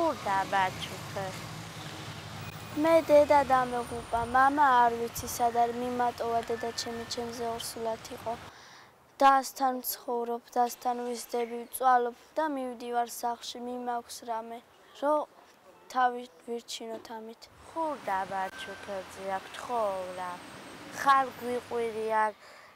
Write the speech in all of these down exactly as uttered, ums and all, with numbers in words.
ხურდა ბაჩუქე. მე დედა დამეღუპა, მამა არ ვიცი სად არის, მიმატოვა დედა ჩემი ჩემზე ორსულად იყო. დასთან ცხოვრობ, დასთან ვიზდები, ვწვალობ და მივდივარ სახლში, მიმაქვს რამე, რომ თავი ვირჩინოთ ამით. ხურდა ბაჩუქეძე აქ თხოვნა. ხარ გვიყვირიან,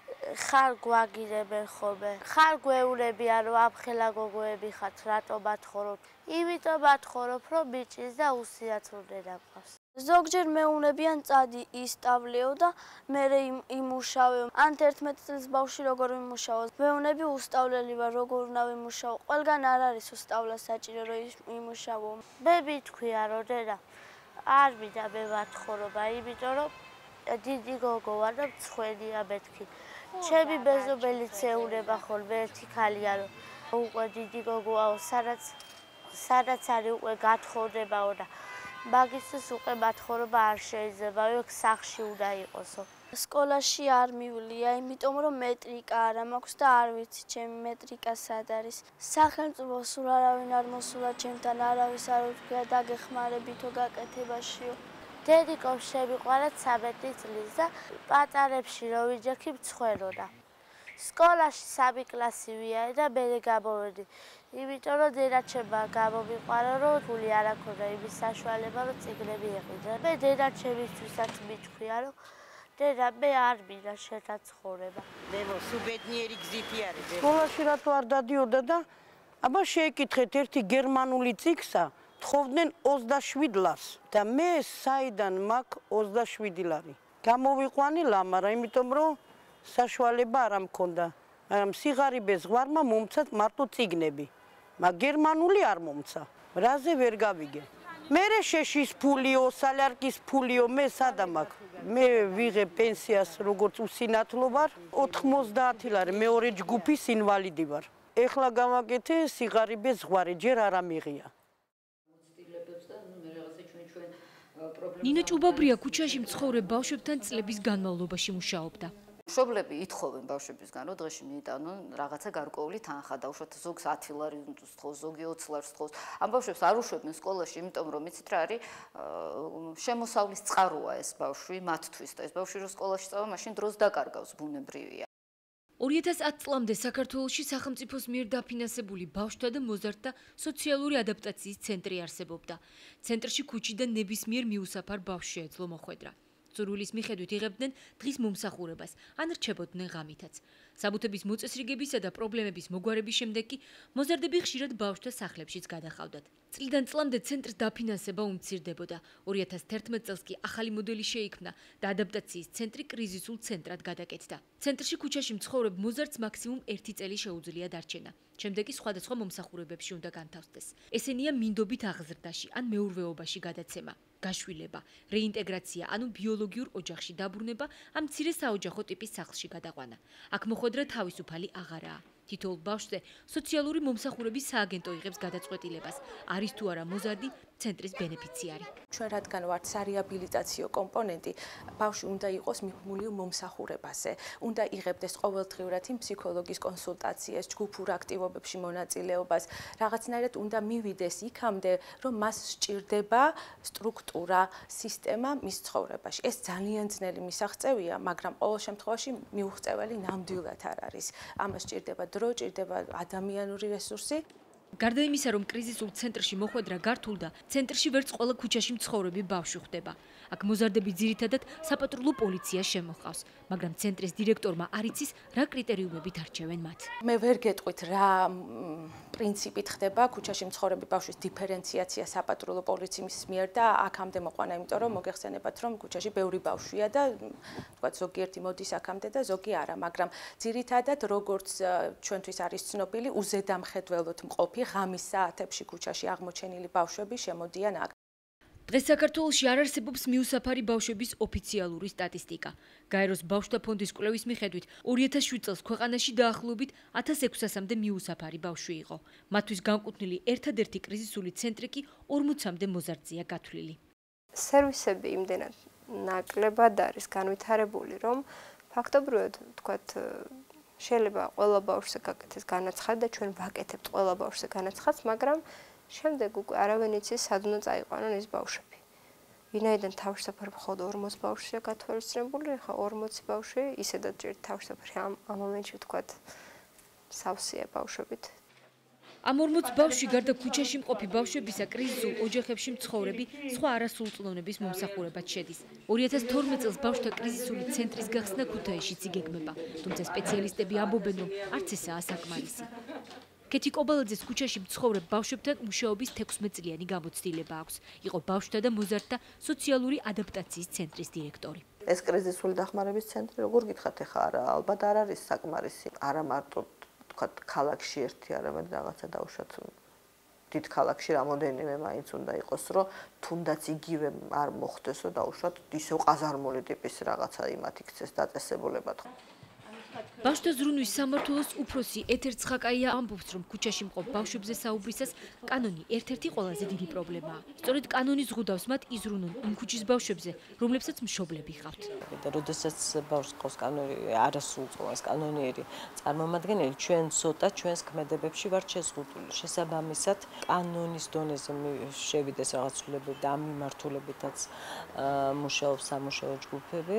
ხარ გვაგირებენ ხოლმე. ხარ გვეულებიან, რომ ამხელა გოგოები ხართ, რატო ბათხოვოთ? იმიტომ ბათხოვობ, რომ ბიჭის და უსიათრულდება მყავს. ზოგჯერ მეუნებიან წადი ისწავლეო და მე იმუშავე. ან თერთმეტი წლის ბავშვი როგორ ვიმუშაო. მეუნები უსწავლელი ვარ, როგორ უნდა ვიმუშაო. ყველგან არ არის უსწავლა საჭირო, რომ იმუშაო. მე მითქვია, რომ დედა არ მინდა მე ვათხოვობა, იმიტომ რომ დიდი გოგო ვარ და მცხვენია მეთქი. ჩემი მეზობელიც ეუნება ხოლმე ერთი ქალია, რომ უკვე დიდი გოგოაო, სადაც სადაც არის უკვე გათხოვდებაო და მაგისთვის უკვე მათხოვრობა არ შეიძლება, იქ სახლში უნდა იყოსო. სკოლაში არ მივლია, იმიტომ რომ მეტრიკა არა მაქვს და არ ვიცი ჩემი მეტრიკა სად არის. სახელმწიფო სულ არავინ არ მოსულა ჩემთან, არავის არ უთქვია დაგეხმარებითო გაკეთებაშიო. დედიკომ შემიყვარა ცამეტი წლის და პატარებში რო ვიჯექი მცხვენოდა. სკოლაში სამი კლასი ვიარე და მე გამოვედი. იმიტომ რომ დედა ჩემმა გამომიყვარა, რომ ფული არ აქონდა იმის საშუალება, რომ წიგნები ეყიდა. მე დედა ჩემისთვისაც მითქვია, რომ დედა მე არ მინდა შენთან ცხოვრება. დედო, სულ ბედნიერი გზითი არის. სკოლაში რატო არ დადიოდა და აბა შეეკითხეთ ერთი გერმანული წიგსა, თხოვდნენ ოცდაშვიდ ლარს და მე საიდან მაქვს ოცდაშვიდი ლარი. გამოვიყვანი ლამარა, იმიტომ რომ საშუალება არ მქონდა. მაგრამ სიღარიბეს ზღვარმა მომცა მარტო წიგნები. მაგ გერმანული არ მომცა. რაზე ვერ გავიგე. მერე შეშის ფულიო, სალარკის ფულიო, მე სადა მაქვს. მე ვიღებ პენსიას როგორც უსინათლო ვარ, ოთხმოცდაათი ლარი, მეორე ჯგუფის ინვალიდი ვარ. ეხლა გავაკეთე სიღარიბეს ზღვარი, ჯერ არ ამიღია. ნინო ჭუბაბრია ქუჩაში მცხოვრებ ბავშვებთან წლების განმავლობაში მუშაობდა. მშობლები ითხოვენ ბავშვებისგან, რომ დღეში მიიტანონ რაღაცა გარკვეული თანხა, დაუშვათ ზოგს ათი ლარი სთხოვს, ზოგი ოცი ლარს სთხოვს. ამ ბავშვებს არ უშვებენ სკოლაში, იმიტომ რომ იცით რა არის, შემოსავლის წყაროა ეს ბავშვი მათთვის და ეს ბავშვი რო სკოლაში წავა, მაშინ დროს დაკარგავს, ბუნებრივია. ორი ათას ათი წლამდე საქართველოში სახელმწიფოს მიერ დაფინანსებული ბავშვთა და მოზარდთა სოციალური ადაპტაციის ცენტრი არსებობდა. ცენტრში ქუჩიდან ნებისმიერ მიუსაფარ ბავშვს შეეძლო მოხვედრა. სურვილის მიხედვით იღებდნენ დღის მომსახურებას, ან რჩებოდნენ ღამითაც. საბუთების მოწესრიგებისა და პრობლემების მოგვარების შემდეგ კი მოზარდები ხშირად ბავშვთა სახლებშიც გადახავდათ. წლიდან წლამდე ცენტრს დაფინანსება უმცირდებოდა. ორი ათას თერთმეტ წელს კი ახალი მოდელი შეიქმნა და ადაპტაციის ცენტრი კრიზისულ ცენტრად გადაკეთდა. ცენტრში ქუჩაში მცხოვრებ მოზარდს მაქსიმუმ ერთი წელი შეუძლია დარჩენა. შემდეგ კი სხვადასხვა მომსახურებებში უნდა განთავსდეს. ესენია მინდობით აღზრდაში ან მეურვეობაში გადაცემა, გაშვილება, რეინტეგრაცია, ანუ ბიოლოგიურ ოჯახში დაბრუნება, ამ მცირე საოჯახო ტიპის სახლში გადაყვანა. აქ მოხვედრა თავისუფალი აღარაა. თითოეულ ბავშვზე სოციალური მომსახურების სააგენტო იღებს გადაწყვეტილებას, არის თუ არა მოზარდი ცენტრის ბენეფიციარი. ჩვენ რადგან ვართ სარეაბილიტაციო კომპონენტი, ბავშვი უნდა იყოს მიბმული მომსახურებაზე, უნდა იღებდეს ყოველდღიურად იმ ფსიქოლოგის კონსულტაციას, ჯგუფურ აქტივობებში მონაწილეობას, რაღაცნაირად უნდა მივიდეს იქამდე, რომ მას სჭირდება სტრუქტურა, სისტემა მის ცხოვრებაში. ეს ძალიან ძნელი მისაღწევია, მაგრამ ყოველ შემთხვევაში მიუღწეველი ნამდვილად არ არის. ამას სჭირდება დრო, ჭირდება ადამიანური რესურსი. გარდა იმისა, რომ კრიზისულ ცენტრში მოხვედრა გართულდა, ცენტრში ვერც ყველა ქუჩაში მცხოვრები ბავშვი ხვდება. აქ მოზარდები ძირითადად საპატრულო პოლიცია შემოჰყავს, მაგრამ ცენტრის დირექტორმა არ იცის, რა კრიტერიუმებით არჩევენ მათ. მე ვერ გეტყვით, რა პრინციპით ხდება ქუჩაში მცხოვრები ბავშვის დიფერენციაცია საპატრულო პოლიციის მიერ და აქამდე მოყვანა, იმიტომ რომ მოგეხსენებათ, რომ ქუჩაში ბევრი ბავშვია და თქვათ ზოგიერთი მოდის აქამდე და ზოგი არა, მაგრამ ძირითადად როგორც ჩვენთვის არის ცნობილი, უზედამხედველოდ მყოფი ღამის საათებში ქუჩაში აღმოჩენილი ბავშვები შემოდიან აქ. დღეს საქართველოში არ არსებობს მიუსაფარი ბავშვების ოფიციალური სტატისტიკა. გაეროს ბავშვთა ფონდის კვლევის მიხედვით, ორი ათას შვიდ წელს ქვეყანაში დაახლოებით ათას ექვსასამდე მიუსაფარი ბავშვი იყო. მათთვის განკუთვნილი ერთადერთი კრიზისული ცენტრი კი ორმოცამდე მოზარდზეა გათვლილი. სერვისები იმდენად ნაკლებად არის განვითარებული, რომ ფაქტობრივად თქვათ შეიძლება ყველა ბავშვზე გაკეთდეს განაცხადი და ჩვენ ვაკეთებთ ყველა ბავშვზე განაცხადს, მაგრამ შემდეგ უკვე არავინ იცის სად უნდა წაიყვანონ ეს ბავშვები. ვინაიდან თავშესაფარი მხოლოდ ორმოცი ბავშვია გათვალისწინებული, ხა ორმოცი ბავშვი ისედაც ჯერ თავშესაფარი ამ ამ მომენტში ვთქვათ სავსეა ბავშვებით. ამ ორმოცი ბავშვი გარდა ქუჩაში მყოფი ბავშვებისა კრიზისულ ოჯახებში მცხოვრები სხვა არასრულწლოვნების მომსახურებად შედის. ორი ათას თორმეტ წელს ბავშვთა კრიზისული ცენტრის გახსნა ქუთაისშიც იგეგმება, თუმცა სპეციალისტები ამბობენ, რომ არც ესაა საკმარისი. კეთი კობალაძეს ქუჩაში მცხოვრებ ბავშვებთან მუშაობის თექვსმეტწლიანი გამოცდილება აქვს. იყო ბავშვთა და მოზარდთა სოციალური ადაპტაციის ცენტრის დირექტორი. ეს კრიზისული დახმარების ცენტრი, როგორ გითხათ, ახლა არა, ალბათ არ არის საკმარისი. არა მარტო თქვათ ქალაქში ერთი, არამედ რაღაცა დავუშვათ დიდ ქალაქში რამოდენიმე მაინც უნდა იყოს, რომ თუნდაც იგივე არ მოხდესო დავუშვათ ისევ ყაზარმული ტიპის რაღაცა იმათ იქცეს დაწესებულებად. ბავშვთა ზრუნვის სამმართველოს უფროსი ეთერ ცხაკაია ამბობს, რომ ქუჩაში მყოფ ბავშვებზე საუბრისას კანონი ერთ-ერთი ყველაზე დიდი პრობლემაა. სწორედ კანონი ზღუდავს მათ იზრუნონ იმ ქუჩის ბავშვებზე, რომლებსაც მშობლები ჰყავთ. და როდესაც ბავშვს ყავს კანონი არასრულწლოვანს კანონიერი წარმომადგენელი, ჩვენ ცოტა ჩვენს ქმედებებში ვართ შეზღუდული. შესაბამისად, კანონის დონეზე შევიდეს რაღაც ცვლილებები და ამ მიმართულებითაც მუშაობს სამუშაო ჯგუფები.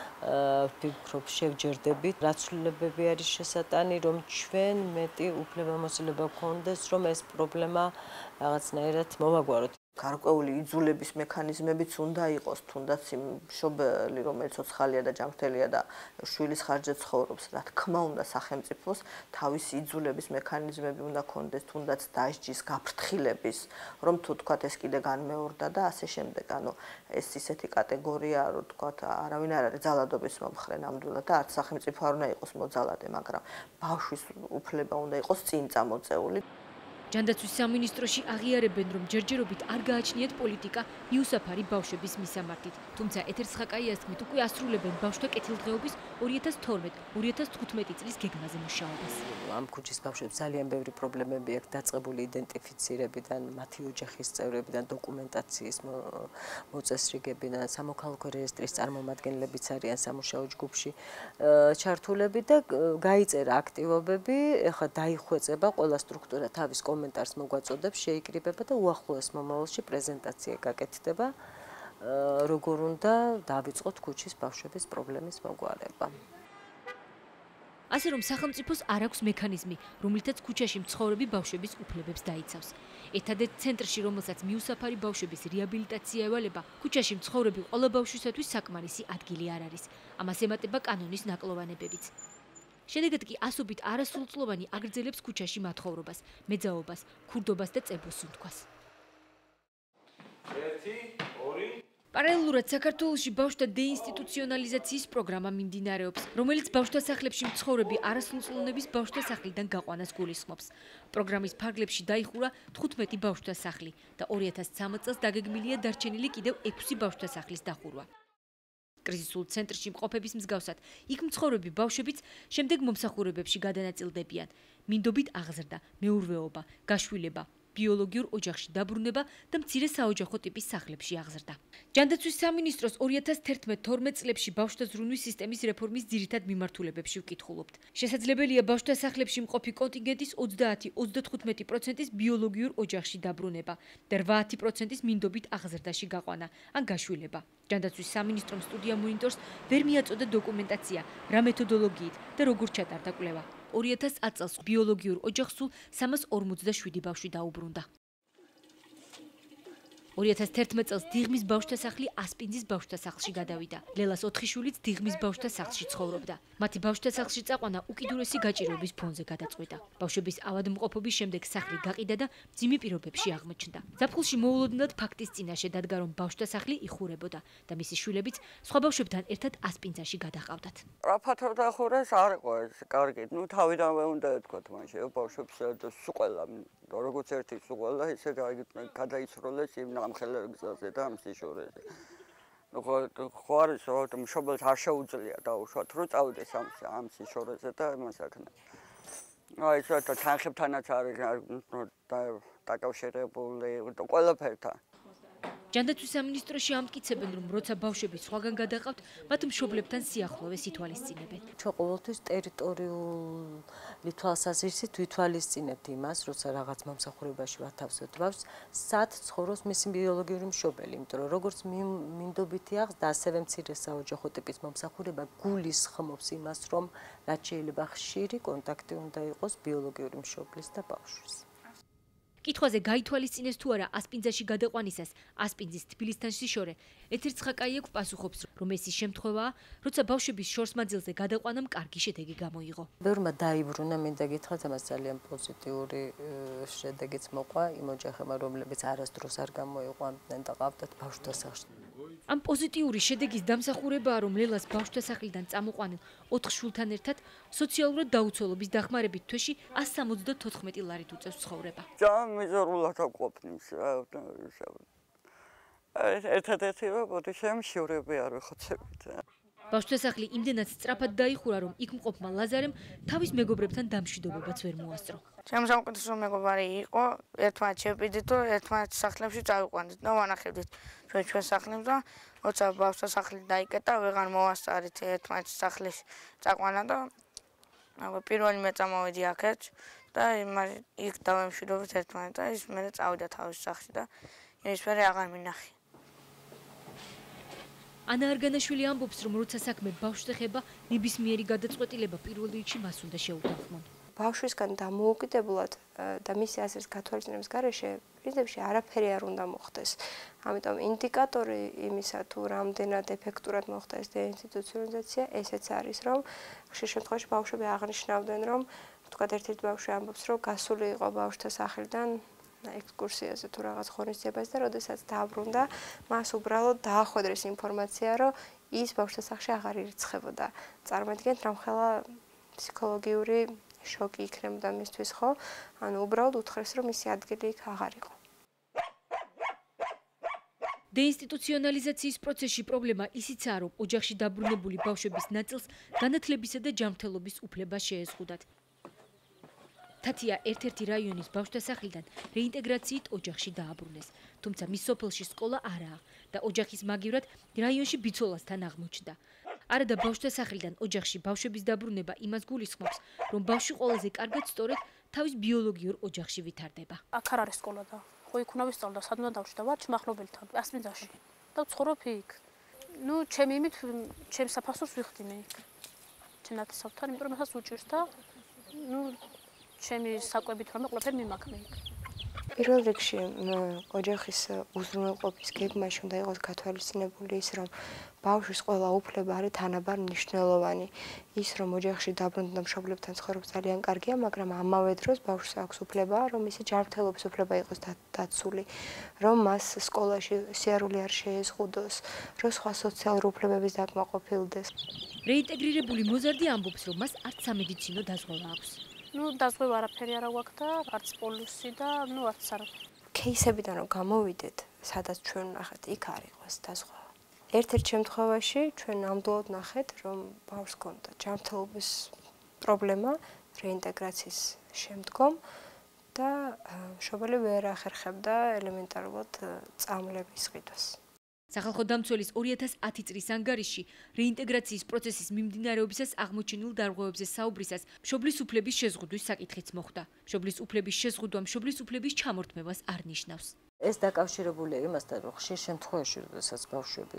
ვფიქრობ, შევჯერდებით, რაც ცვლილებები არის შესატანი, რომ ჩვენ მეტი უფლებამოსილება გქონდეს, რომ ეს პრობლემა რაღაცნაირად მოვაგვაროთ. გარკვეული იძულების მექანიზმებიც უნდა იყოს, თუნდაც იმ მშობელი, რომელიც ცოცხალია და ჯანმრთელია და შვილის ხარჯზე ცხოვრობს, რა თქმა უნდა, სახელმწიფოს თავისი იძულების მექანიზმები უნდა გქონდეს, თუნდაც დასჯის, გაფრთხილების, რომ თუ თქვათ ეს კიდე განმეორდა და ასე შემდეგ. ანუ ეს ისეთი კატეგორიაა, რომ თქვათ, არავინ არ არის ძალადობის მომხრე ნამდვილად და არც სახელმწიფო არ უნდა იყოს მოძალადე, მაგრამ ბავშვის უფლება უნდა იყოს წინ წამოწეული. ჯანდაცვის სამინისტროში აღიარებენ, რომ ჯერჯერობით არ გააჩნიათ პოლიტიკა მიუსაფარი ბავშვების მისამართით. თუმცა ეთერ ცხაკაიას თქმით, უკვე ასრულებენ ბავშვთა კეთილდღეობის ორი ათას თორმეტ ორი ათას თხუთმეტი წლის გეგმაზე მუშაობას. ამ ქუჩის ბავშვებს ძალიან ბევრი პრობლემები აქვს დაწყებული იდენტიფიცირებიდან, მათი ოჯახის წევრებიდან, დოკუმენტაციის მოწესრიგებიდან, სამოქალაქო რეესტრის წარმომადგენლებიც არიან სამუშაო ჯგუფში ჩართულები და გაიწერა აქტივობები, ეხლა დაიხვეწება ყველა სტრუქტურა თავის კომენტარს მოგვაწოდებს, შეიკრიბება და უახლოეს მომავალში პრეზენტაცია გაკეთდება, როგორ უნდა დავიწყოთ ქუჩის ბავშვების პრობლემის მოგვარება. ასე რომ სახელმწიფოს არ აქვს მექანიზმი, რომლითაც ქუჩაში მცხოვრები ბავშვების უფლებებს დაიცავს. ერთადერთ ცენტრში, რომელსაც მიუსაფარი ბავშვების რეაბილიტაცია ევალება, ქუჩაში მცხოვრები ყველა ბავშვისათვის საკმარისი ადგილი არ არის. ამას ემატება კანონის ნაკლოვანებებიც. შედეგად კი ასობით არასრულწლოვანი აგრძელებს ქუჩაში მათხოვრობას, მეძაობას, ქურდობას და წერბოსუნთქვას. პარალელურად საქართველოში ბავშვთა დეინსტიტუციონალიზაციის პროგრამა მიმდინარეობს, რომელიც ბავშვთა სახლებში მცხოვრები არასრულწლოვნების ბავშვთა სახლიდან გაყვანას გულისხმობს. პროგრამის ფარგლებში დაიხურა თხუთმეტი ბავშვთა სახლი და ორი ათას ცხრამეტ წელს დაგეგმილია დარჩენილი კიდევ ექვსი ბავშვთა სახლის დახურვა. კრიზისულ ცენტრში მყოფების მსგავსად, იქ მცხოვრები ბავშვებიც შემდეგ მომსახურებებში გადანაწილდებიან. მინდობით აღზრდა, მეურვეობა, გაშვილება, ბიოლოგიურ ოჯახში დაბრუნება და მცირე საოჯახო ტიპის სახლებში აღზრდა. ჯანდაცვის სამინისტროს ორი ათას თერთმეტ თორმეტ წლებში ბავშვთა ზრუნვის სისტემის რეფორმის ძირითად მიმართულებებში ვკითხულობთ. შესაძლებელია ბავშვთა სახლებში მყოფი კონტინგენტის ოცდაათი ოცდათხუთმეტი პროცენტის ბიოლოგიურ ოჯახში დაბრუნება და რვაათი პროცენტის მინდობით აღზრდაში გაყვანა ან გაშვილება. ჯანდაცვის სამინისტრომ სტუდია მონიტორს ვერ მიაწოდა დოკუმენტაცია, რა მეთოდოლოგიით და როგორ ჩატარდა კვლევა. ორი ათას ათი წელს ბიოლოგიურ ოჯახს სულ სამას ორმოცდაშვიდი ბავშვი დაუბრუნდა. ორი ათას თერთმეტ წელს დიღმის ბავშვთა სახლი ასპინძის ბავშვთა სახლში გადავიდა. ლელას ოთხი შვილიც დიღმის ბავშვთა სახლში ცხოვრობდა. მათი ბავშვთა სახლში წაყვანა უკიდურესი გაჭირვების ფონზე გადაწყვიტა. ბავშვების ავადმყოფობის შემდეგ სახლი გაყიდა და მძიმე პირობებში აღმოჩნდა. ზაფხულში მოულოდნელად ფაქტის წინაშე დადგა, რომ ბავშვთა სახლი იხურებოდა და მისი შვილებიც სხვა ბავშვებთან ერთად ასპინძაში გადაყავდათ. რაფათო დახურეს არ იყო ეს კარგი. ნუ თავიდანვე უნდა ეთქვათ მაშინ ბავშვებს სულ ყველა როგორც ერთი სულ ყველა ისე გადაიცროლეს იმ ამხელერ გზაზე და ამ სიშორეზე. ხო არის რომ მშობელს არ შეუძლია დაუშვათ რომ წავიდეს ამ ამ სიშორეზე და იმას აქნა. აი ეს რა თანხებთანაც არის დაკავშირებული ყველაფერთან. ჯანდაცვის სამინისტროში ამტკიცებენ, რომ როცა ბავშვები სხვაგან გადაყავთ, მათ მშობლებთან სიახლოვეს ითვალისწინებენ. ჩვენ ყოველთვის ტერიტორიული თვალსაზრისით ვითვალისწინებთ იმას, როცა რაღაც მომსახურებაში ვათავსებთ ბავშვს, სად ცხოვრობს მისი ბიოლოგიური მშობელი, იმიტომ რომ როგორც მინდობითი აღზრდა, ასევე მცირე საოჯახო ტიპის მომსახურება გულისხმობს იმას, რომ რაც შეიძლება ხშირი კონტაქტი უნდა იყოს ბიოლოგიური მშობლის და ბავშვის. კითხვაზე გაითვალისწინეს თუ არა ასპინძაში გადაყვანისას ასპინძის თბილისთან სიშორე, ეთერ ცხაკაიეკ პასუხობს, რომ ეს ის შემთხვევაა, როცა ბავშვების შორს მანძილზე გადაყვანამ კარგი შედეგი გამოიღო. ბევრმა დაიბრუნა, მინდა გითხრათ, ამას ძალიან პოზიტიური შედეგიც მოყვა იმ ოჯახებმა, რომლებიც არასდროს არ გამოიყვანდნენ და ყავდათ ბავშვთა სახლში. ამ პოზიტიური შედეგის დამსახურებაა, რომ ლელას ბავშვთა სახლიდან წამოყვანილ ოთხ შვილთან ერთად სოციალურად დაუცველობის დახმარებით თვეში ასი სამოცდათოთხმეტი ლარით უწევს ცხოვრება. ძალიან მიზერულად აკყოფნის. ერთადერთი რობოტი შემშივრები არ ვიხოცებით. ბავშვთა სახლი იმდენად სწრაფად დაიხურა, რომ იქ მყოფმა ლაზარემ თავის მეგობრებთან დამშვიდობებაც ვერ მოასწრო. ჩემს საუკეთესო მეგობარი იყო, ერთმანეთს შევპირდით და ერთმანეთის სახლებში წავიყვანდით და ვანახებდით ჩვენ ჩვენ სახლებს და როცა ბავშვთა სახლი დაიკეტა, ვეღარ მოვასწარით ერთმანეთის სახლში წაყვანა და პირველი მე წამოვედი აქეთ და იქ დავემშვიდობეთ ერთმანეთს და ის მე წავიდა თავის სახლში და ის მე აღარ მინახე. ანა არგანაშვილი ამბობს, რომ როცა საქმე ბავშვს ეხება, ნებისმიერი გადაწყვეტილება პირველ რიგში მას უნდა შეუთანხმონ. ბავშვისგან დამოუკიდებლად და მისი აზრის გათვალისწინების გარეშე პრინციპში არაფერი არ უნდა მოხდეს. ამიტომ ინდიკატორი იმისა, თუ რამდენად ეფექტურად მოხდა ეს დეინსტიტუციონალიზაცია, ესეც არის, რომ ხშირ შემთხვევაში ბავშვები აღნიშნავდნენ, რომ თქვათ ერთ-ერთი ბავშვი ამბობს, რომ გასული იყო ბავშვთა სახლიდან ექსკურსიაზე თუ რაღაც ღონისძიებაზე და როდესაც დააბრუნდა, მას უბრალოდ დაახვედრეს ინფორმაცია, რომ ის ბავშვთა სახლში აღარ ირიცხებოდა. წარმოიდგინეთ, რამხელა ფსიქოლოგიური შოკი იქნებოდა მისთვის, ხო? ანუ უბრალოდ უთხრეს, რომ მისი ადგილი იქ აღარ იყო. დეინსტიტუციონალიზაციის პროცესში პრობლემა ისიცაა, რომ ოჯახში დაბრუნებული ბავშვების ნაწილს განათლებისა და ჯანმრთელობის უფლება შეეზღუდათ. თათია ერთ-ერთი რაიონის ბავშვთა სახლიდან რეინტეგრაციით ოჯახში დააბრუნეს, თუმცა მის სოფელში სკოლა არაა და ოჯახის მაგივრად რაიონში ბიცოლასთან აღმოჩნდა. არა და ბავშვთა სახლიდან ოჯახში ბავშვების დაბრუნება იმას გულისხმობს, რომ ბავშვი ყველაზე კარგად სწორედ თავის ბიოლოგიურ ოჯახში ვითარდება. აქ არ არის სკოლა და ხო იქ უნდა ვისწავლო, სად უნდა დავშვი და ვარ მახნობელთან, ასპინძაში და ვცხოვრობ იქ. ნუ ჩემი იმით, ჩემს საფასურს ვიხდი მე იქ. ჩემ ნათესავთან, იმიტომ რომ მასაც უჭირს და ნუ ჩემი საკვებით რომ ყველაფერი მიმაქმე იქ. პირველ რიგში ოჯახის უზრუნველყოფის გეგმაში უნდა იყოს გათვალისწინებული ის, რომ ბავშვის ყველა უფლება არის თანაბარ მნიშვნელოვანი. ის, რომ ოჯახში დაბრუნდა მშობლებთან ცხოვრობს ძალიან კარგია, მაგრამ ამავე დროს ბავშვს აქვს უფლება, რომ მისი ჯანმრთელობის უფლება იყოს დაცული, რომ მას სკოლაში სიარული არ შეეზღუდოს, რომ სხვა სოციალური უფლებების დაკმაყოფილდეს. რეინტეგრირებული მოზარდი ამბობს, რომ მას არც სამედიცინო დაზღვევა აქვს. ნუ დაზღვევა არაფერი არ აქვს და არც პოლისი და ნუ არც არაფერი. кейსებიდან რომ გამოვიდეთ, სადაც ჩვენ ნახეთ, იქ არ იყო ეს დაზღვევა. ერთ-ერთ შემთხვევაში ჩვენ ნამდვილად ნახეთ, რომ ბავშვს ჰქონდა ჯანმრთელობის პრობლემა რეინტეგრაციის შემდგომ და მშობელი ვერ ახერხებდა ელემენტარულად წამლების ყიდვას. სახალხო დამცველის ორი ათას ათი წლის ანგარიშში რეინტეგრაციის პროცესის მიმდინარეობისას აღმოჩენილ დარღვევებზე საუბრისას მშობლის უფლების შეზღუდვის საკითხიც მოხდა. მშობლის უფლების შეზღუდვა მშობლის უფლების ჩამორთმევას არ ნიშნავს. ეს დაკავშირებულია იმასთან, რომ ხშირ შემთხვევაში, როდესაც ბავშვები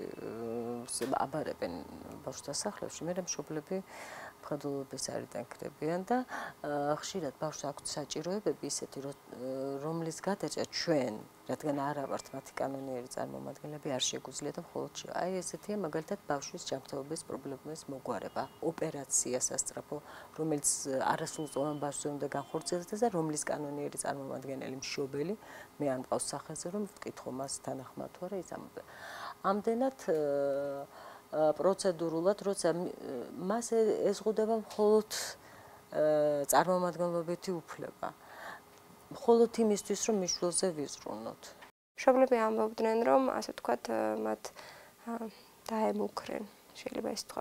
აბარებენ ბავშვთა სახლებში, მე მშობლები მხედველობის არიდან ქრებიან და ხშირად ბავშვს აქვთ საჭიროებები ისეთი, რომლის გადაჭრა ჩვენ, რადგან არა ვართ მათი კანონიერი წარმომადგენლები, არ შეგვიძლია და მხოლოდ აი ესეთია მაგალითად ბავშვის ჯანმრთელობის პრობლემების მოგვარება, ოპერაცია სასწრაფო, რომელიც არასრულწლოვან ბავშვზე უნდა განხორციელდეს და რომლის კანონიერი წარმომადგენელი მშობელი მე არ მყავს სახეზე, რომ ვკითხო მას თანახმად თუ არა ის ამბობ. ამდენად პროცედურულად, როცა მას ეზღუდება მხოლოდ წარმომადგენლობითი უფლება. მხოლოდ იმისთვის, რომ მიშვილზე ვიზრუნოთ. მშობლები ამბობდნენ, რომ ასე ვთქვათ, მათ დაემუქრენ, შეიძლება ეს თქვა ვიქ.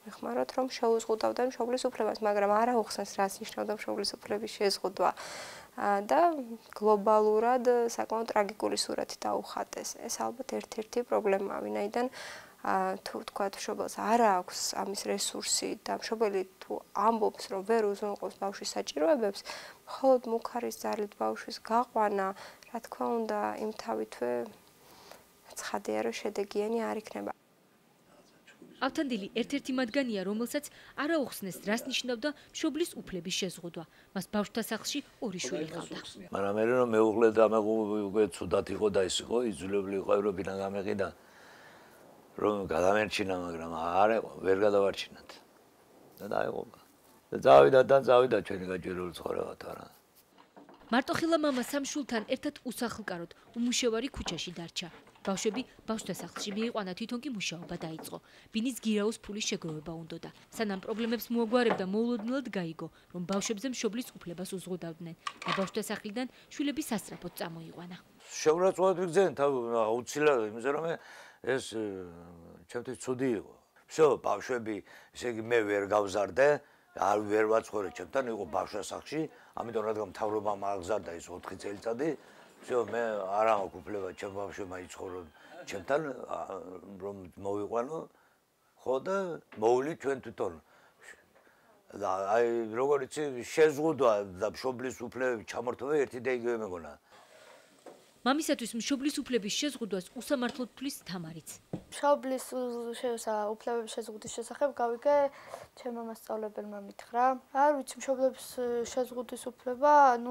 მიხმაროთ, რომ შეუზღუდავდნენ მშობლის უფლებას, მაგრამ არ აუხსნეს, რას ნიშნავდა მშობლის უფლების შეზღუდვა. და გლობალურად საკმაოდ ტრაგიკული სურათი დაუხატეს. ეს ალბათ ერთ-ერთი პრობლემაა, ვინაიდან თუ თქვა მშობელს არ აქვს ამის რესურსი და მშობელი თუ ამბობს, რომ ვერ უზრუნველყოფს ბავშვის საჭიროებებს, მხოლოდ მუქარის ძალით ბავშვის გაყვანა, რა თქმა უნდა, იმ თავითვე ცხადია, რომ შედეგიანი არ იქნება. ავთანდილი ერთ-ერთი მათგანია, რომელსაც არ აუხსნეს, რას ნიშნავდა მშობლის უფლების შეზღუდვა. მას ბავშვთა სახლში ორი შვილი ჰყავდა. მაგრამ მე რომ მეუღლე და მე უკვე ცუდად იყო და ის იყო, იძულებული იყო ევროპიდან გამეყიდა, რომ გადამერჩინა, მაგრამ არ იყო, ვერ გადავარჩინათ. და დაიღუპა. და წავიდა და წავიდა ჩვენი გაჭირული ცხოვრება თარა. მარტოხილა მამა სამშვილთან ერთად უსახლკაროდ უმუშევარი ქუჩაში დარჩა. ბავშვები ბავშვთა სახლში მიიყვანა, თვითონ კი მუშაობა დაიწყო. ბინის გირაოს ფულის შეგროვება უნდოდა. სანამ პრობლემებს მოაგვარებდა, მოულოდნელად გაიგო, რომ ბავშვებზე მშობლის უფლებას უზღუდავდნენ და ბავშვთა სახლიდან შვილები სასწრაფოდ წამოიყვანა. შეურაცხყოფად ვიგზენ თავ აუცილებლად, იმაზე რომ ეს ჩემთვის ცუდი იყო. всё, ბავშვები, ესე იგი მე ვერ გავზარდე, არ ვერ ვაცხოვრე ჩემთან, იყო ბავშვთა სახლში, ამიტომ რადგან მთავრობა მააღზარდა ეს ოთხი წელიწადი, всё, მე არ აქვს უფლება ჩემ ბავშვებმა იცხოვრონ ჩემთან, რომ მოვიყვანო, ხო და მოვლი ჩვენ თვითონ. და აი როგორ იცი, შეზღუდვა და მშობლის უფლებების ჩამორთმევა ერთი და იგივე მეგონა. მამისათვის მშობლის უფლების შეზღუდვას უსამართლოდ თვლის თამარიც. მშობლის უფლებების შეზღუდვის შესახებ გავიგე ჩემმა მასწავლებელმა მითხრა. არ ვიცი, მშობლების შეზღუდვის უფლება, ну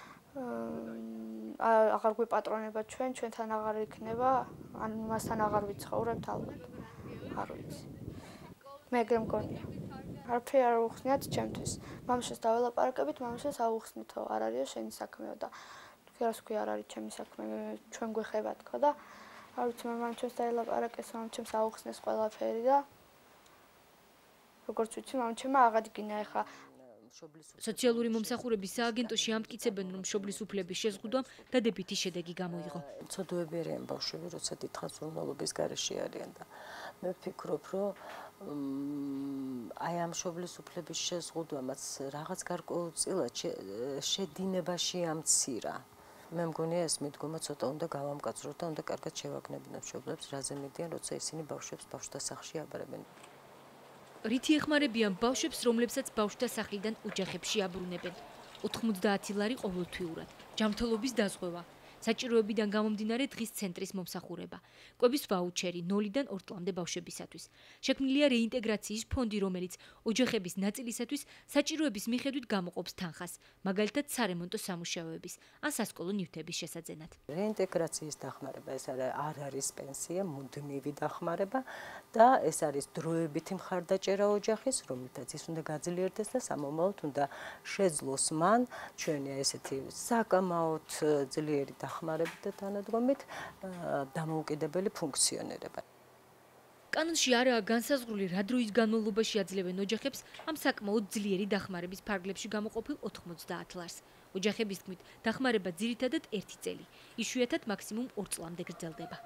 აღარ გვიპატრონება ჩვენ, ჩვენთან აღარ იქნება, ან მასთან აღარ ვიცხოვრებთ ალბათ. არ ვიცი. მე ეგრე მგონია. არაფერი არ უხსნიათ ჩემთვის. მამაშვილს დაველაპარაკებით, მამაშვილს აუხსნითო, არ არისო შენი საქმეო და რას ქვია არ არის ჩემი საქმე, ჩვენ გვეხება თქო და არ ვიცი, მე მამჩემს დაელაპარაკეს, მამჩემს აუხსნეს ყველაფერი და როგორც ვიცი, მამჩემმა აღადგინა ეხა სოციალური მომსახურების სააგენტოში ამტკიცებენ, რომ მშობლის უფლების შეზღუდვამ დადებითი შედეგი გამოიღო. ცოდოები არიან ბავშვები, როცა დიდხანს უზრუნველობის გარეშე არიან და მე ვფიქრობ, რომ აი ამ მშობლის უფლების შეზღუდვამაც რაღაც გარკვეულწილად შედინებაში ამცირა. მე მგონია ეს მიდგომა ცოტა უნდა გავამკაცროთ და უნდა კარგად შევაგნებინოთ მშობლებს, რაზე მიდიან, როცა ისინი ბავშვებს ბავშვთა სახლში აბარებენ. რითი ეხმარებიან ბავშვებს, რომლებსაც ბავშვთა სახლიდან ოჯახებში აბრუნებენ. ოთხმოცდაათი ლარი ყოველთვიურად, ჯანმრთელობის დაზღვევა, საჭიროებიდან გამომდინარე დღის ცენტრის მომსახურება, კვების ვაუჩერი ნოლიდან ორ წლამდე ბავშვებისათვის. შექმნილია რეინტეგრაციის ფონდი, რომელიც ოჯახების ნაწილისათვის საჭიროების მიხედვით გამოყოფს თანხას, მაგალითად სარემონტო სამუშაოების ან სასკოლო ნივთების შესაძენად. რეინტეგრაციის დახმარება ეს არ არის პენსია, მუდმივი დახმარება და ეს არის დროებითი მხარდაჭერა ოჯახის, რომლითაც ის უნდა გაძლიერდეს და სამომავლოდ უნდა შეძლოს მან ჩვენი ესეთი საკამაოდ ძლიერი დახმარებით და თანადგომით დამოუკიდებელი ფუნქციონირება. კანონში არაა განსაზღვრული, რა დროის განმავლობაში აძლევენ ოჯახებს ამ საკმაოდ ძლიერი დახმარების ფარგლებში გამოყოფილ ოთხმოცდაათ ლარს. ოჯახების თქმით, დახმარება ძირითადად ერთი წელი, იშვიათად მაქსიმუმ ორ წლამდე გრძელდება.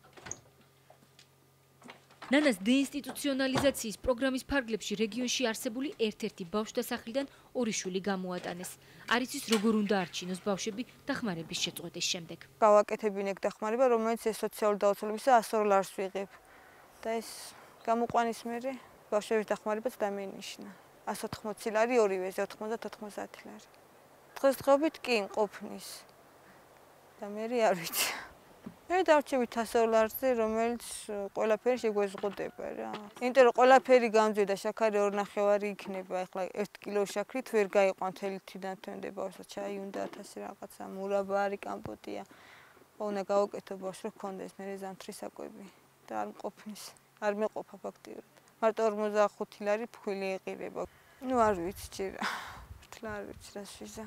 ნანას დეინსტიტუციონალიზაციის პროგრამის ფარგლებში რეგიონში არსებული ერთ-ერთი ბავშვთა სახლიდან ორი შვილი გამოატანეს. არ იცის როგორ უნდა არჩინოს ბავშვები დახმარების შეწყვეტის შემდეგ. გავაკეთებინ ეგ დახმარება, რომელიც ეს სოციალური დაუცველობისა ასო ლარს ვიღებ. და ეს გამოყვანის მერე ბავშვების დახმარებაც დამენიშნა. ასო ოთხმოცი ლარი ორივეზე ოთხმოცდაათ ოთხმოცდაათი ლარი. დღესდღეობით კი ყოფნის. და მე არ ვიცი. მე დავჩებით ასო ლარზე, რომელიც ყველაფერი შეგვეზღუდება რა. იმიტომ რომ ყველაფერი გამძვიდა, შაქარი ორ ნახევარი იქნება, ეხლა ერთ კილო შაქრით ვერ გაიყვან მთელი თვიდან თვემდე ბავშვს, ჩაი უნდა ათასი რაღაცა, მურაბა არის, კამპოტია. უნდა გავაკეთო ბავშვს, რომ გქონდეს მე ზამთრის საკვები და არ მყოფნის, არ მეყოფა ფაქტიურად. მარტო ორმოცდახუთი ლარი ფქვილი ეყირება. ნუ არ ვიცი ჯერ. მართლა არ ვიცი რა შეჟა.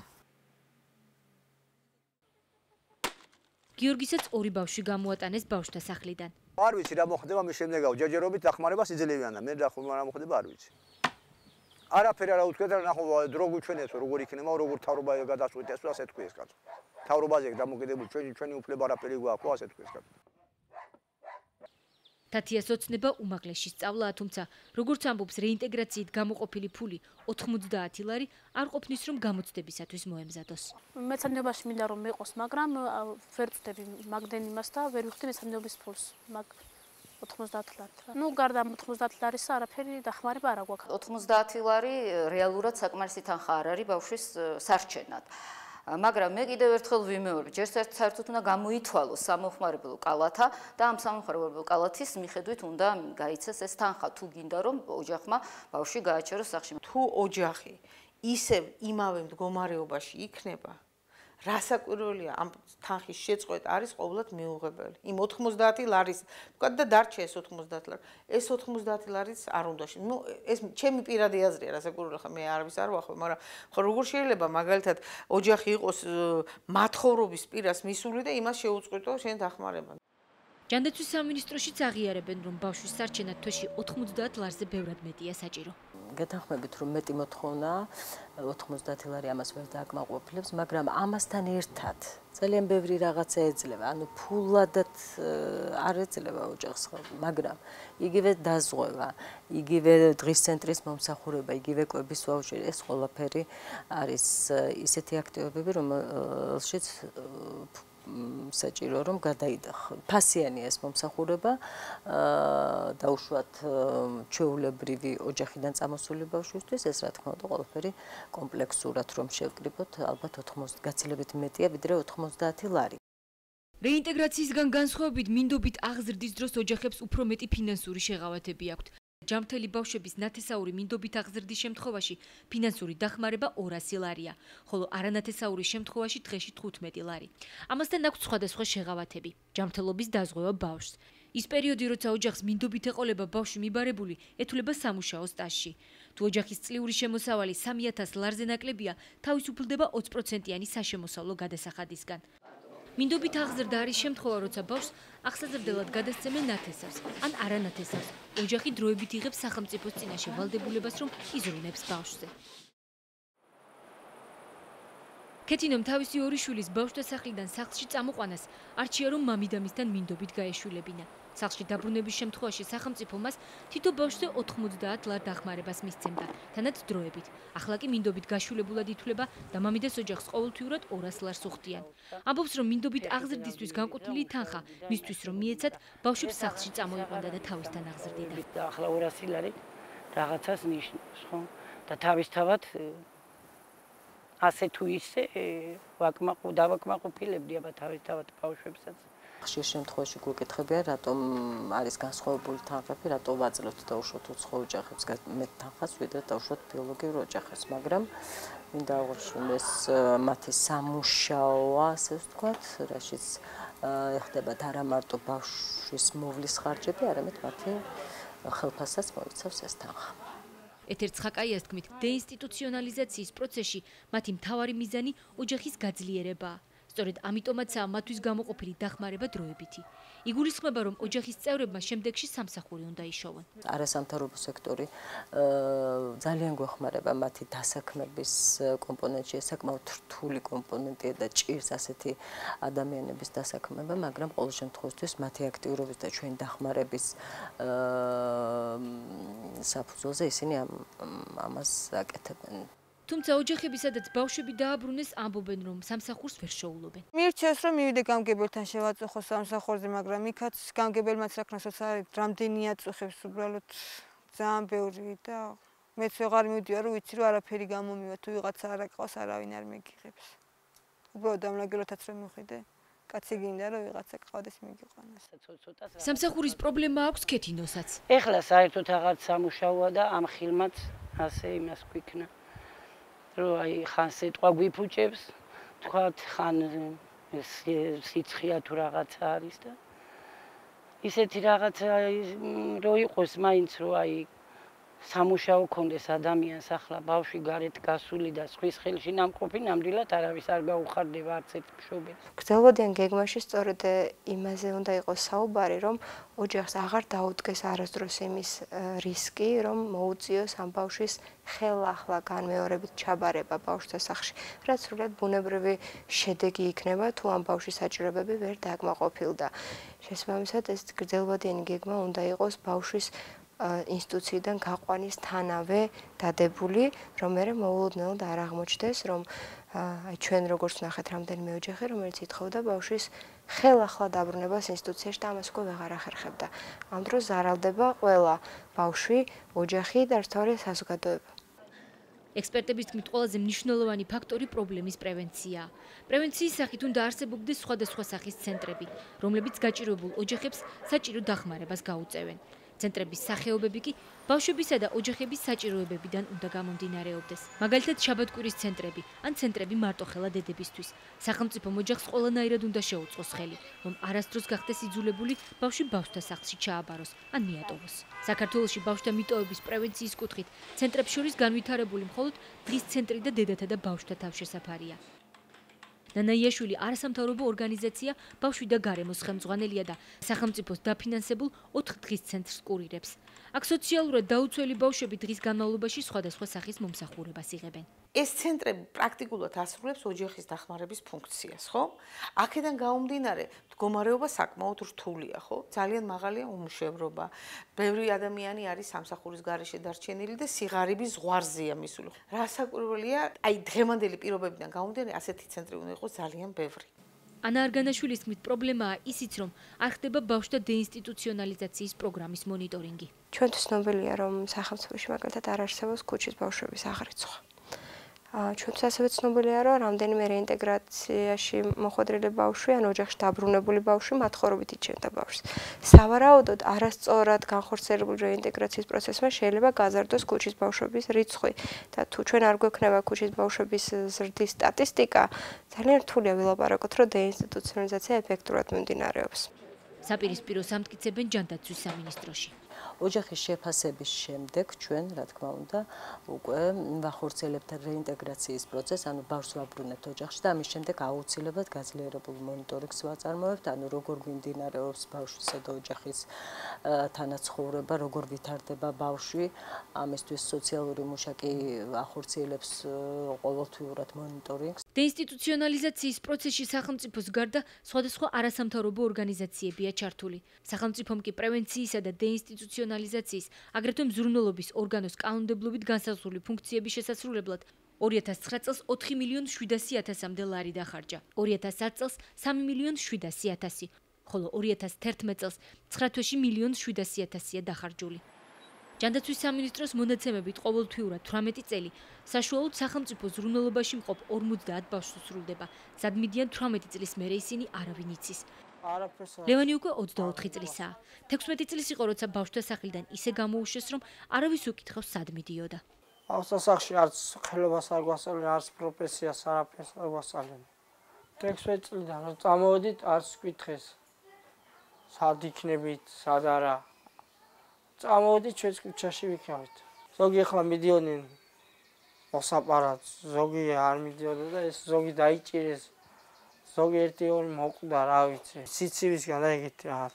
გიორგისაც ორი ბავშვი გამოატანეს ბავშვთა სახლიდან. არ ვიცი რა მოხდება მის შემდეგავ ჯერჯერობით დახმარებას იძლებიან და მე რა მოხდება არ ვიცი. არაფერი არ აუწევთ და ნახო დრო გვიჩვენებსო როგორ იქნება, როგორ თავრობა გადაწყვეტეს და ასე თქვი ეს კაცო. თავრობაზე დამოკიდებული ჩვენი ჩვენი უფლება არაფერი გვაქვს, ასე თქვი ეს კაცო. თათიას ოცნება უმაღლესი სწავლაა, თუმცა როგორც ამბობს რეინტეგრაციით გამოყოფილი ფული ოთხმოცდაათი ლარი არ ყოფნის რომ გამოცდებისათვის მოემზადოს. მეცადინეობაში მინდა რომ მეყოს, მაგრამ ვერ ვწდები მაგდენ იმას და ვერ ვიხდი მეცადინეობის ფულს. მაგ ოთხმოცდაათი ლარი. ნუ გარდა ოთხმოცდაათი ლარისა არაფერი დახმარება არ აქვს. ოთხმოცდაათი ლარი რეალურად საკმარისი თანხა არ არის ბავშვის სარჩენად. მაგრამ მე კიდევ ერთხელ ვიმეორებ, ჯერ საერთოდ უნდა გამოითვალოს სამომხმარებლო კალათა და ამ სამომხმარებლო კალათის მიხედვით უნდა გაიცეს ეს თანხა, თუ გინდა რომ ოჯახმა ბავშვი გააჩეროს სახლში. თუ ოჯახი ისევ იმავე მდგომარეობაში იქნება, რასაკვირველია ამ თანხის შეწყვეტა არის ყოველად მიუღებელი. იმ ოთხმოცდაათი ლარის ვთქვათ და დარჩა ეს ოთხმოცდაათი ლარი. ეს ოთხმოცდაათი ლარიც არ უნდა. ნუ ეს ჩემი პირადი აზრია, რასაკვირველია, ხა მე არავის არ ვახმე, მაგრამ ხო როგორ შეიძლება მაგალითად ოჯახი იყოს მათხოვრობის პირას მისული და იმას შეუწყვეტო შენ დახმარება. ჯანდაცვის სამინისტროშიც აღიარებენ, რომ ბავშვის სარჩენა თვეში ოთხმოცდაათ ლარზე ბევრად მეტია საჭირო. გეთანხმებით, რომ მეტი მოთხოვნა ოთხმოცდაათი ლარი ამას ვერ დააკმაყოფილებს, მაგრამ ამასთან ერთად ძალიან ბევრი რაღაცა ეძლევა. ანუ ფულადად არ ეძლევა ოჯახს, მაგრამ იგივე დაზღვევა, იგივე დღის ცენტრის მომსახურება, იგივე კვების ვაუჩერი, ეს ყველაფერი არის ისეთი აქტივობები, რომელშიც საჭირო რომ გადაიდახო. ფასიანია ეს მომსახურება, დაუშვათ ჩვეულებრივი ოჯახიდან წამოსული ბავშვისთვის, ეს რა თქმა უნდა ყველაფერი კომპლექსურად რომ შევკრიბოთ, ალბათ ოთხმოცდაათი გაცილებით მეტია, ვიდრე ოთხმოცდაათი ლარი. რეინტეგრაციისგან განსხვავებით, მინდობით აღზრდის დროს ოჯახებს უფრო მეტი ფინანსური შეღავათები აქვთ. ჯამთელი ბავშვების ნათესაური მინდობით აღზრდის შემთხვევაში ფინანსური დახმარება ორასი ლარია, ხოლო არანათესაურის შემთხვევაში დღეში თხუთმეტი ლარი. ამასთან აქვს სხვადასხვა შეღავათები, ჯამთელობის დაზღვევა ბავშვს. ის პერიოდი, როცა ოჯახს მინდობით ეყოლება ბავშვი მიბარებული, ეთვლება სამუშაო სტაჟში. თუ ოჯახის წლიური შემოსავალი სამი ათას ლარზე ნაკლებია, თავისუფლდება ოცი პროცენტიანი საშემოსავლო გადასახადისგან. მინდობით აღზრდა არის შემთხვევა, როცა ბავშვს აღსაზრდელად გადასცემენ ნათესავს ან არანათესავს. ოჯახი დროებით იღებს სახელმწიფოს წინაშე ვალდებულებას, რომ იზრუნებს ბავშვზე. ქეთინომ თავისი ორი შვილის ბავშვთა სახლიდან სახლში წამოყვანას არჩია, რომ მამიდამისთან მინდობით გაეშულებინა. სახლში დაბრუნების შემთხვევაში სახელმწიფო მას თითო ბავშვზე ოთხმოცდაათ ლარ დახმარებას მისცემდა, თანაც დროებით. ახლა კი მინდობით გაშულებულად ითვლება და მამიდას ოჯახს ყოველთვიურად ორას ლარს უხდიან. ამბობს, რომ მინდობით აღზრდისთვის განკუთვნილი თანხა მისთვის რომ მიეცათ, ბავშვებს სახლში წამოიყვანდა და თავისთან აღზრდიდა. ახლა ორასი ლარი რაღაცას ნიშნავს, ხო? და თავისთავად ასე თუ ისე ვაკმაყო დავაკმაყოფილებდი აბა თავისთავად ბავშვებსაც. ხშირ შემთხვევაში გვეკითხებია, რატომ არის განსხვავებული თანხები, რატომ ვაძლევთ დაუშვათ უცხო ოჯახებს მეტ თანხას, ვიდრე დაუშვათ ბიოლოგიურ ოჯახებს, მაგრამ მინდა აღვნიშნო, ეს მათი სამუშაოა, ასე ვთქვათ, რაშიც ეხდებათ არა მარტო ბავშვის მოვლის ხარჯები, არამედ მათი ხელფასსაც მოიცავს ეს თანხა. ეთერ ცხაკაიას თქმით, დეინსტიტუციონალიზაციის პროცესში მათი მთავარი მიზანი ოჯახის გაძლიერებაა. სწორედ ამიტომაცაა მათთვის გამოყოფილი დახმარება დროებითი. იგულისხმება, რომ ოჯახის წევრებმა შემდეგში სამსახური უნდა იშოვონ. არასამთავრობო სექტორი ძალიან გვეხმარება მათი დასაქმების კომპონენტში, ეს საკმაოდ რთული კომპონენტია და ჭირს ასეთი ადამიანების დასაქმება, მაგრამ ყოველ შემთხვევაში მათი აქტიურობის და ჩვენ დახმარების საფუძველზე ისინი ამას აკეთებენ. თუმცა ოჯახები, სადაც ბავშვები დააბრუნეს, ამბობენ, რომ სამსახურს ვერ შოულობენ. მირჩევს, რომ მივიდე გამგებელთან შევაწუხო სამსახურზე, მაგრამ იქაც გამგებელმაც რაკნასაც არის, რამდენია წუხებს უბრალოდ ძალიან ბევრი და მეც ვეღარ მივდივარ, რომ ვიცი, რომ არაფერი გამომივა, თუ ვიღაცა არ აკყავს, არავინ არ მეგიღებს. უბრალოდ დამლაგელოთაც რომ მივხვიდე, კაცი გინდა, რომ ვიღაცა ყავდეს მიგიყვანოს. სამსახურის პრობლემა აქვს ქეთინოსაც. ეხლა საერთოდ რაღაც სამუშაოა და ამ ხილმაც ასე იმას გვიქნა. რომ აი ხან სიტყვა გვიფუჭებს, თქვათ ხან სიცხეა თუ რაღაცა არის და ისეთი რაღაცა რო იყოს მაინც რომ აი სამუშაო კონდეს ადამიანს ახლა ბავშვი გარეთ გასული და სხვის ხელში ნამყოფი ნამდვილად არავის არ გაუხარდება არც ერთ მშობელს. გრძელვადიან გეგმაში სწორედ იმაზე უნდა იყოს საუბარი, რომ ოჯახს აღარ დაუდგეს არასდროს იმის რისკი, რომ მოუწიოს ამ ბავშვის ხელახლა განმეორებით ჩაბარება ბავშვთა სახლში, რაც სრულად ბუნებრივი შედეგი იქნება, თუ ამ ბავშვის საჭიროებები ვერ დაკმაყოფილდა. შესაბამისად, ეს გრძელვადიანი გეგმა უნდა იყოს ბავშვის ინსტიტუციიდან გაყვანის თანავე დადებული, რომ მერე მოულოდნელად არ აღმოჩნდეს, რომ აი ჩვენ როგორც ნახეთ რამდენიმე ოჯახი, რომელიც ითხოვდა ბავშვის ხელახლა დაბრუნებას ინსტიტუციაში და ამას უკვე ვეღარ ახერხებდა. ამ დროს ზარალდება ყველა ბავშვი, ოჯახი და ერთგვარი საზოგადოება. ექსპერტების თქმით, ყველაზე მნიშვნელოვანი ფაქტორი პრობლემის პრევენციაა. პრევენციის სახით უნდა არსებობდეს სხვადასხვა სახის ცენტრები, რომლებიც გაჭირვებულ ოჯახებს საჭირო დახმარებას გაუწევენ. ცენტრების სახეობები კი ბავშვებისა და ოჯახების საჭიროებებიდან უნდა გამომდინარეობდეს. მაგალითად, შაბათკვირის ცენტრები ან ცენტრები მარტოხელა დედებისთვის. სახელმწიფომ ოჯახს ყველანაირად უნდა შეუწყოს ხელი, რომ არასდროს გახდეს იძულებული ბავშვი ბავშვთა სახლში ჩააბაროს ან მიატოვოს. საქართველოში ბავშვთა მიტოვების პრევენციის კუთხით ცენტრებს შორის განვითარებული მხოლოდ დღის ცენტრი და დედათა და ბავშვთა თავშესაფარია. ნანა იაშვილი არასამთავრობო ორგანიზაცია ბავშვი და გარემოს ხელმძღვანელია და სახელმწიფოს დაფინანსებულ ოთხ დღის ცენტრს კურირებს. აქ სოციალურად დაუცველი ბავშვები დღის განმავლობაში სხვადასხვა სახის მომსახურებას იღებენ. ეს ცენტრები პრაქტიკულად ასრულებს ოჯახის დახმარების ფუნქციას, ხო? აქედან გამომდინარე, მდგომარეობა საკმაოდ რთულია, ხო? ძალიან მაღალია უმუშევრობა. ბევრი ადამიანი არის სამსახურის გარეშე დარჩენილი და სიღარიბის ზღვარზეა მისული. რასაკვირველია, აი დღევანდელი პირობებიდან გამომდინარე, ასეთი ცენტრი უნდა იყოს ძალიან ბევრი. ანა არგანაშვილის თქმით, პრობლემაა ისიც, რომ არ ხდება ბავშვთა დეინსტიტუციონალიზაციის პროგრამის მონიტორინგი. ჩვენთვის ცნობილია, რომ სახელმწიფოში მაგალითად არ არსებობს ქუჩის ბავშვების აღრიცხვა. ჩვენთვის ასევე ცნობილია, რომ რამდენიმე რეინტეგრაციაში მოხვედრილი ბავშვი ან ოჯახში დაბრუნებული ბავშვი მათხოვრობით იჩენდა ბავშვს. სავარაუდოდ არასწორად განხორციელებული რეინტეგრაციის პროცესმა შეიძლება გაზარდოს ქუჩის ბავშვების რიცხვი და თუ ჩვენ არ გვექნება ქუჩის ბავშვების ზრდის სტატისტიკა, ძალიან რთულია ვილაპარაკოთ, რომ დეინსტიტუციონალიზაცია ეფექტურად მიმდინარეობს. საპირისპირო სამტკიცებენ ჯანდაცვის სამინისტროში. ოჯახის შეფასების შემდეგ ჩვენ, რა თქმა უნდა, უკვე ვახორციელებთ რეინტეგრაციის პროცესს, ანუ ბავშვს ვაბრუნებთ ოჯახში და ამის შემდეგ აუცილებლად გაძლიერებულ მონიტორინგს ვაწარმოებთ, ანუ როგორ მიმდინარეობს ბავშვისა და ოჯახის თანაცხოვრება, როგორ ვითარდება ბავშვი, ამისთვის სოციალური მუშაკი ახორციელებს ყოველთვიურად მონიტორინგს. დეინსტიტუციონალიზაციის პროცესში სახელმწიფოს გარდა სხვადასხვა არასამთავრობო ორგანიზაციებია ჩართული. სახელმწიფომ კი პრევენციისა და დეინსტიტუციონალიზაციის, აგრეთვე მზრუნველობის ორგანოს კანონმდებლობით განსაზღვრული ფუნქციების შესასრულებლად ორი ათას ცხრა წელს ოთხი მილიონი შვიდასი ათასამდე ლარი დახარჯა, ორი ათას ათ წელს სამი მილიონი შვიდასი ათასი, ხოლო ორი ათას თერთმეტ წელს ცხრა თვეში მილიონი შვიდასი ათასია დახარჯული. ჯანდაცვის სამინისტროს მონაცემებით ყოველთვიურად თვრამეტი წელი საშუალოდ სახელმწიფო ზრუნველობაში მყოფ ორმოცდაათ ბავშვს უსრულდება, სად მიდიან თვრამეტი წლის მერე ისინი არავინ იცის. ლევანი უკვე ოცდაოთხი წლისაა. თექვსმეტი წლის იყო, როცა ბავშვთა სახლიდან ისე გამოუშვეს, რომ არავის უკითხავს სად მიდიოდა. ბავშვთა სახლში არც ხელობას არ გვასწავლენ, არც პროფესიას არაფერს არ გვასწავლენ. თექვსმეტი წლიდან რომ წამოვედით, არც გკითხეს სად იქნებით, სად არა. წამოვედით, ჩვენს ქუჩაში ვიქნებით. ზოგი ახლა მიდიოდნენ მოსაპარად, ზოგი არ მიდიოდა და ეს ზოგი დაიჭირეს. ზოგი ერთი ორი მოკვდა, რა ვიცი. სიცივისგან და ეგეთი რა.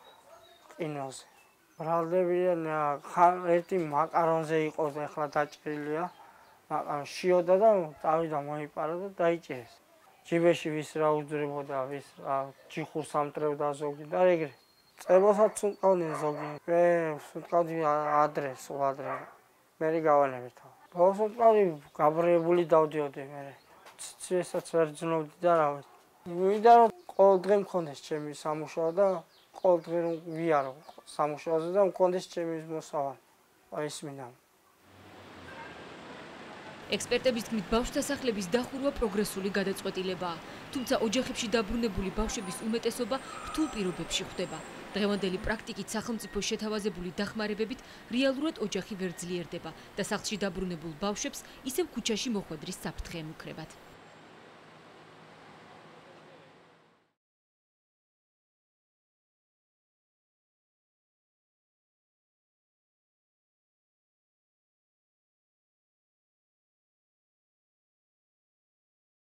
ყინულზე. ბრალდებიან ერთი მაკარონზე იყო და ახლა დაჭერილია. მაკარონ შიოდა და წავიდა მოიპარა და დაიჭერეს. ჯიბეში ვის რა უძრებოდა, ვის რა ჯიხურს ამტრევდა ზოგი და ეგრე. წებოსაც უნყავდნენ ზოგი. მე უნყავდი ადრე, სულ ადრე. მე გავანებეთ. ბოლოს უნყავდი გაბრიებული დავდიოდი მე. ცესაც ვერ ძნობდი და რა ვიცი. მინდა რომ ყოველ დღე მქონდეს ჩემი სამუშაო და ყოველ დღე რომ ვიარო სამუშაოზე და მქონდეს ჩემი მოსავალი. აი ეს მინდა. ექსპერტების თქმით, ბავშვთა სახლების დახურვა პროგრესული გადაწყვეტილებაა, თუმცა ოჯახებში დაბრუნებული ბავშვების უმეტესობა რთულ პირობებში ხვდება. დღევანდელი პრაქტიკით სახელმწიფოს შეთავაზებული დახმარებებით რეალურად ოჯახი ვერ ძლიერდება და სახლში დაბრუნებულ ბავშვებს ისევ ქუჩაში მოხვედრის საფრთხე ემუქრებათ.